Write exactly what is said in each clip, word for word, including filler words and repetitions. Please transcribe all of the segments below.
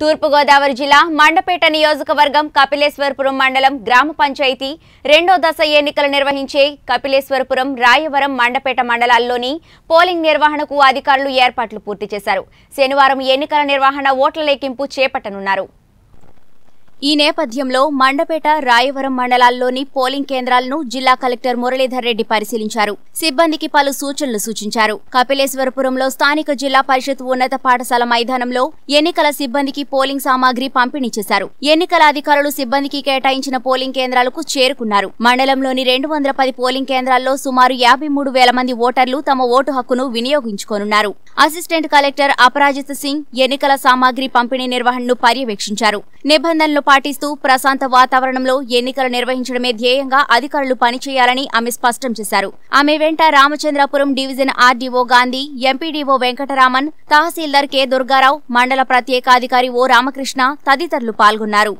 తూర్పు గోదావరి జిల్లా మండపేట నియోజకవర్గం కపిలేశ్వరపురం మండలం గ్రామ పంచాయతీ రెండో దశ ఎన్నికలు నిర్వహించే కపిలేశ్వరపురం రాయవరం మండపేట మండలాల్లోని పోలింగ్ నిర్వహణకు అధికారులు ఏర్పాట్లు పూర్తి చేశారు. శనివారం ఎన్నికల నిర్వహణ ఓట్ల లెక్కింపు చేపట్టనున్నారు. ఈ నేపథ్యంలో మండపేట రాయవరం మండలాల్లోని పోలింగ్ కేంద్రాలను జిల్లా కలెక్టర్ మురళీధర్ రెడ్డి పరిశీలించారు. సిబ్బందికి పలు సూచనలు సూచించారు. కపిలేశ్వరపురంలో స్థానిక జిల్లా పరిషత్ ఉన్నత పాఠశాల మైదానంలో ఎన్నికల సిబ్బందికి పోలింగ్ సామాగ్రి పంపిణీ చేశారు. ఎన్నికల అధికారులు సిబ్బందికి కేటాయించిన పోలింగ్ కేంద్రాలకు చేరుకున్నారు. మండలంలోని రెండు వందల పది పోలింగ్ కేంద్రాల్లో సుమారు యాభై మూడు వేల మంది ఓటర్లు తమ ఓటు హక్కును వినియోగించుకోనున్నారు. అసిస్టెంట్ కలెక్టర్ అపరాజిత్ సింగ్ ఎన్నికల సామాగ్రి పంపిణీ నిర్వహణను పర్యవేక్షించారు. నిబంధనలు పాటిస్తూ ప్రశాంత వాతావరణంలో ఎన్నికలు నిర్వహించడమే ధ్యేయంగా అధికారులు పనిచేయాలని ఆమె స్పష్టం చేశారు. ఆమె వెంట Ramachandrapuram division RDO Gandhi, MPDO Venkataraman, తహసీల్దార్ కె దుర్గారావు, మండల ప్రత్యేకాధికారి ఓ రామకృష్ణ తదితరులు పాల్గొన్నారు.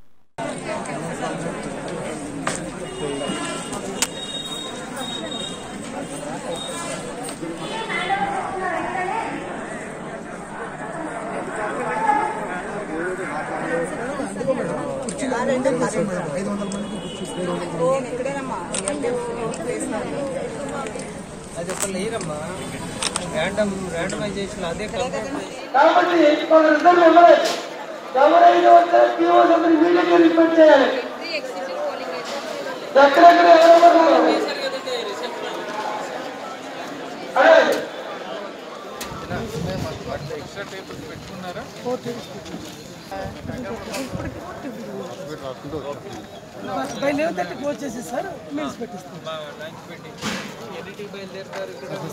అది ఒక లేదమ్మా ర్యాండమ్ ర్యాండమైజేషన్ అదే కాబట్టి ఎవరైనా వస్తే పీఓస్ అందరూ ఇమీడియట్గా రిపోర్ట్ చేయాలి. ఎక్కడెక్కడ ఎవరెవరు ఎక్స్ట్రా టేబుల్ పెట్టుకున్నారా? బై లెవెన్ థర్టీ క్లోజ్ చేసేసి సార్ మీల్స్ పెట్టిస్తాం. ఎన్నిటికి బయలుదేరుతారు?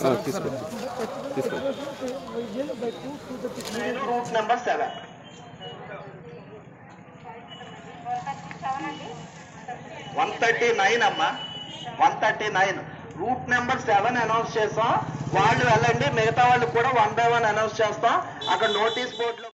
Route number seven one thirty nine అమ్మా one thirty nine route number seven announce చేస్తాం. వాళ్ళు వెళ్ళండి, మిగతా వాళ్ళు కూడా వన్ బై వన్ అనౌన్స్ చేస్తాం. అక్కడ నోటీస్ బోర్డులో